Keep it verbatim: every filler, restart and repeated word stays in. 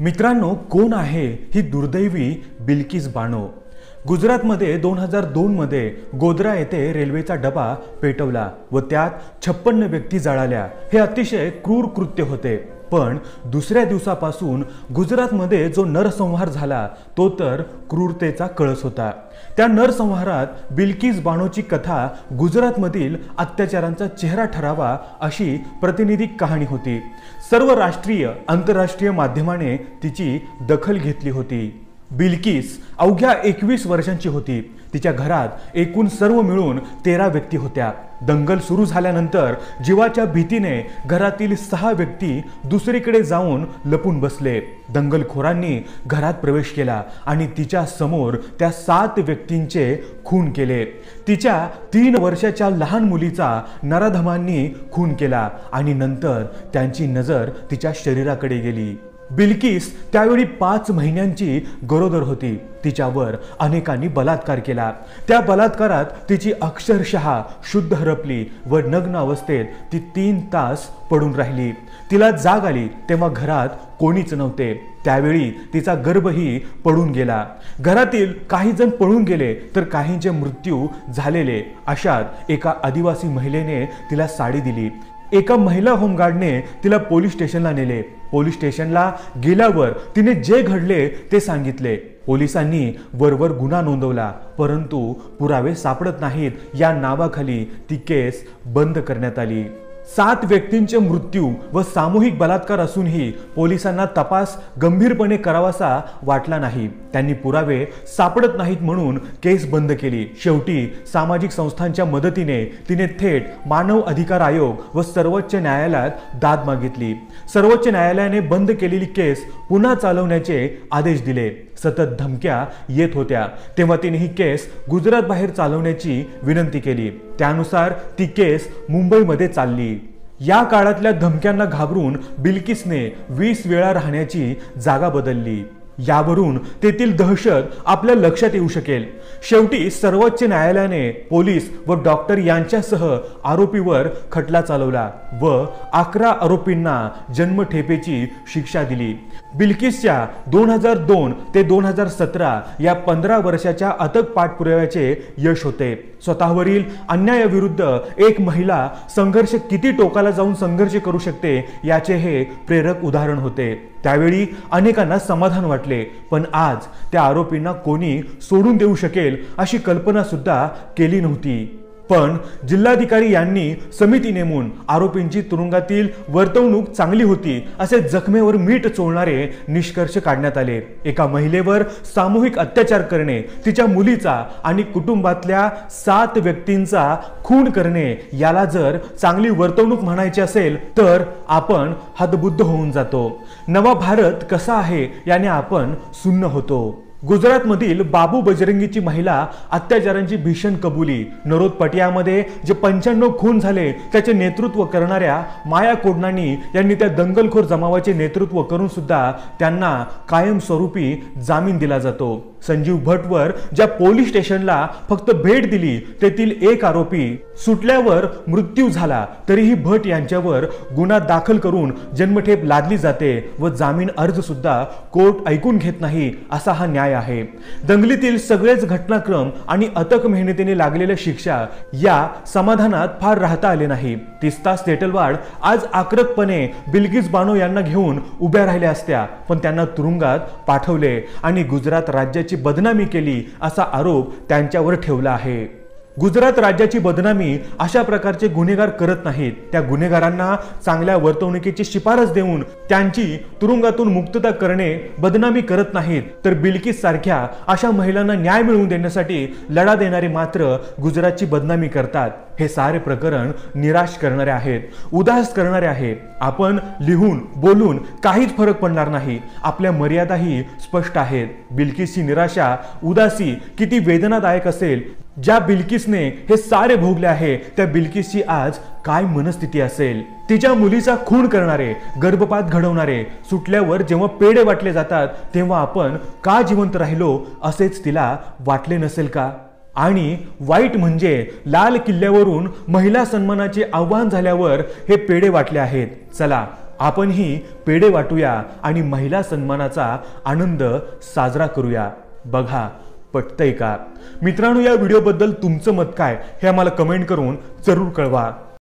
मित्रांनो, कोण आहे ही दुर्दैवी बिल्किस बानो? गुजरातमध्ये दोन हजार दोन मध्ये गोधरा येथे रेल्वेचा डबा पेटवला व त्यात छप्पन्न व्यक्ती जळाल्या। हे अतिशय क्रूर कृत्य होते। पण दुसऱ्या दिवसापासून गुजरातमध्ये जो नरसंहार झाला तो तर क्रूरतेचा कळस होता। त्या नरसंहारात बिल्किस बानोची कथा गुजरातमधील अत्याचारांचा चेहरा ठरावा अशी प्रतिनिधिक कहाणी होती। सर्व राष्ट्रीय आंतरराष्ट्रीय माध्यमाने तिची दखल घेतली होती। बिल्किस अवघ्या एकवीस वर्षांची होती। तिच्या घरात एकूण सर्व मिळून तेरा व्यक्ती होत्या। दंगल सुरू झाल्यानंतर जीवाच्या भीतीने घरातील सहा व्यक्ती दुसरीकडे जाऊन लपून बसले। दंगलखोरांनी घरात प्रवेश केला आणि तिच्या समोर त्या सात व्यक्तींचे खून केले। तिच्या तीन वर्षाच्या लहान मुलीचा नराधमांनी खून केला आणि नंतर त्यांची नजर तिच्या शरीराकडे गेली। बिल्किस त्यावेळी पाच महिन्यांची गरोदर होती। तिच्यावर अनेकांनी बलात्कार केला। त्या बलात्कारात तिची अक्षरशः शुद्ध हरपली व नग्न अवस्थेत ती तीन तास पडून राहिली। तिला जाग आली तेव्हा घरात कोणीच नव्हते। त्यावेळी तिचा गर्भही पडून गेला। घरातील काही जण पळून गेले तर काहींचे मृत्यू झालेले। अशात एका आदिवासी महिलेने तिला साडी दिली। एका महिला होमगार्डने तिला पोलीस स्टेशनला नेले। पोलीस स्टेशनला गेल्यावर तिने जे घडले ते सांगितले। पोलिसांनी वरवर गुन्हा नोंदवला परंतु पुरावे सापडत नाहीत या नावाखाली ती केस बंद करण्यात आली। सात व्यक्तींचे मृत्यू व सामूहिक बलात्कार असूनही पोलिसांना तपास गंभीरपणे करावासा वाटला नाही। त्यांनी पुरावे सापडत नाहीत म्हणून केस बंद केली। शेवटी सामाजिक संस्थांच्या मदतीने तिने थेट मानव अधिकार आयोग व सर्वोच्च न्यायालयात दाद मागितली। सर्वोच्च न्यायालयाने बंद केलेली केस पुन्हा चालवण्याचे आदेश दिले। सतत धमक्या येत होत्या तेव्हा तिने ही केस गुजरात बाहेर चालवण्याची विनंती केली। त्यानुसार ती केस मुंबईमध्ये चालली। या काळातल्या धमक्यांना घाबरून बिल्किसने वीस वेळा राहण्याची जागा बदलली। यावरून तेथील दहशत आपल्या लक्षात येऊ शकेल। शेवटी सर्वोच्च न्यायालयाने पोलीस व डॉक्टर यांच्यासह आरोपीवर खटला चालवला व अकरा आरोपींना जन्मठेपेची शिक्षा दिली। बिल्किसच्या दोन हजार दोन ते दोन हजार सतरा या पंधरा वर्षाच्या अथक पाठपुराव्याचे यश होते। स्वतःवरील अन्यायाविरुद्ध एक महिला संघर्ष किती टोकाला जाऊन संघर्ष करू शकते याचे हे प्रेरक उदाहरण होते। त्यावेळी अनेकांना समाधान वाटले पण आज त्या आरोपींना कोणी सोडून देऊ शकेल अशी कल्पना सुद्धा केली नव्हती। पण जिल्हाधिकारी यांनी समिती नेमून आरोपींची तुरुंगातील वर्तवणूक चांगली होती असे जखमेवर मीठ चोळणारे निष्कर्ष काढण्यात आले। एका महिलेवर सामूहिक अत्याचार करणे, तिच्या मुलीचा आणि कुटुंबातल्या सात व्यक्तींचा खून करणे याला जर चांगली वर्तवणूक म्हणायची असेल तर आपण हतबुद्ध होऊन जातो। नवा भारत कसा आहे याने आपण सुन्न होतो। गुजरातमधील बाबू बजरंगीची महिला अत्याचारांची भीषण कबुली। नरोद पटियामध्ये जे पंच्याण्णव खून झाले त्याचे नेतृत्व करणाऱ्या माया कोडनानी यांनी त्या दंगलखोर जमावाचे नेतृत्व करून सुद्धा त्यांना कायमस्वरूपी जामीन दिला जातो। संजीव भट्टवर ज्या पोलीस स्टेशनला फक्त भेट दिली तेथील एक आरोपी सुटल्यावर मृत्यू झाला तरीही भट्ट यांच्यावर गुन्हा दाखल करून जन्मठेप लादली जाते व जामीन अर्ज सुद्धा कोर्ट ऐकून घेत नाही असा हा न्याय आहे। दंगलीतील सगळेच घटनाक्रम आणि अथक मेहनतीने लागलेल्या शिक्षा या समाधानात फार राहता आले नाही। तीस तास सेटलवाड आज आक्रतपणे बिल्किस बानो यांना घेऊन उभ्या राहिल्या असत्या पण त्यांना तुरुंगात पाठवले आणि गुजरात राज्याची बदनामी केली असा आरोप त्यांच्यावर ठेवला आहे। गुजरात राज्याची बदनामी अशा प्रकारचे गुन्हेगार करत नाहीत। त्या गुन्हेगारांना चांगल्या वर्तवणुकीची शिफारस देऊन त्यांची तुरुंगातून मुक्तता करणे बदनामी करत नाहीत तर बिल्किस सारख्या अशा महिलांना न्याय मिळवून देण्यासाठी लढा देणारे मात्र गुजरातची बदनामी करतात। हे सारे प्रकरण निराश करणारे आहेत, उदास करणारे आहेत। आपण लिहून बोलून काहीच फरक पडणार नाही। आपल्या मर्यादाही स्पष्ट आहेत। बिल्किसची निराशा उदासी किती वेदनादायक असेल। ज्या बिल्किसने हे सारे भोगले आहे त्या बिल्किसची आज काय मनस्थिती असेल। तिच्या मुलीचा खून करणारे, गर्भपात घडवणारे सुटल्यावर जेव्हा पेढे वाटले जातात तेव्हा आपण का जिवंत राहिलो असेच तिला वाटले नसेल का? आणि वाईट म्हणजे लाल किल्ल्यावरून महिला सन्मानाचे आव्हान झाल्यावर हे पेढे वाटले आहेत। चला आपणही पेढे वाटूया आणि महिला सन्मानाचा आनंद साजरा करूया. बघा पटतंय का? मित्रांनो, या व्हिडिओबद्दल तुमचं मत काय हे आम्हाला कमेंट करून जरूर कळवा.